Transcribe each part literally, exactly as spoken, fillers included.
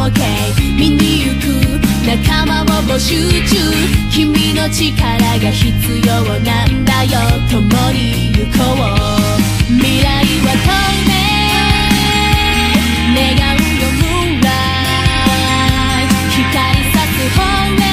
OK 見に行く仲間を募集中君の力が必要なんだよ共に行こう未来は透明願うよムーンライト光さす方へ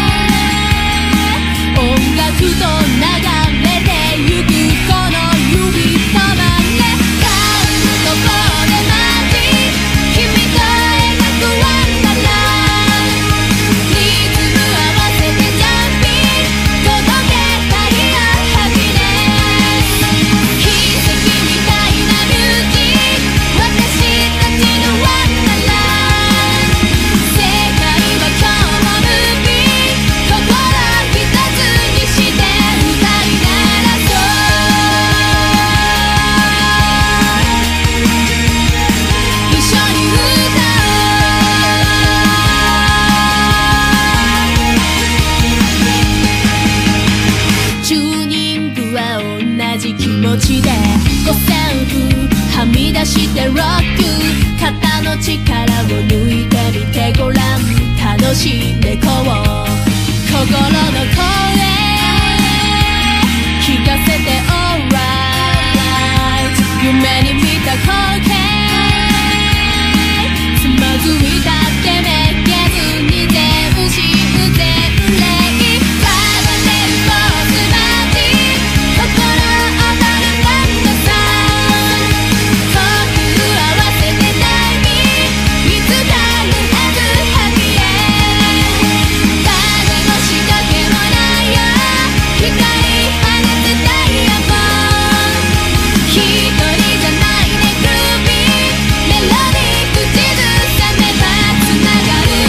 音楽と流れてゆくこの指とまでカウントボールマジ君と描くワンダーライリズム合わせてジャンピング届けたいよハピネス奇跡みたいなミュージック私たちのワンダーライ世界は今日もムービー心一つにして歌い鳴らそう一緒に歌おうチューニングは同じ気持ちで五線譜はみ出してロック肩の力を抜いてみてごらん楽しんでこう心の声聞かせて Alright 夢に見た光景つまずいたってめげずに全身全霊パラレルポーズマジ心躍るバンドさ呼吸合わせてタイミングいつかのはずハピエ誰も仕掛けもないよ光放つダイヤモンド一人じゃないねグルービーメロディー口ずさめばつながる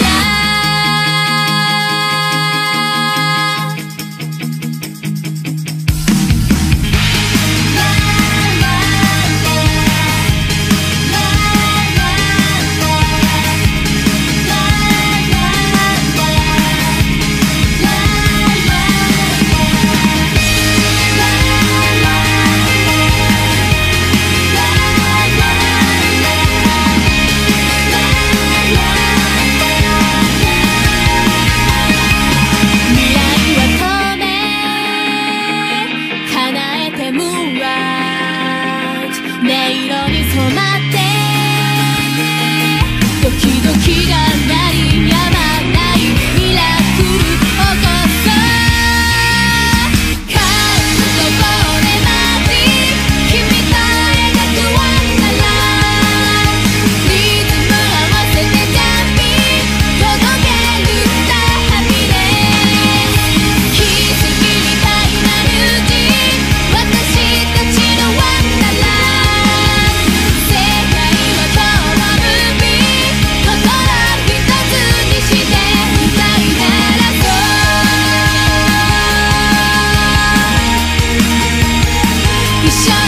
未来は透明叶えてムーンライト音色に染まってドキドキが鳴りやまないミラクル起こそうカウントボールマジ君と描くワンダーライリズム合わせてジャンピング届けるんだハピネス奇跡みたいなミュージック私たちのワンダーライ世界は今日もムービー心一つにして歌い鳴らそう一緒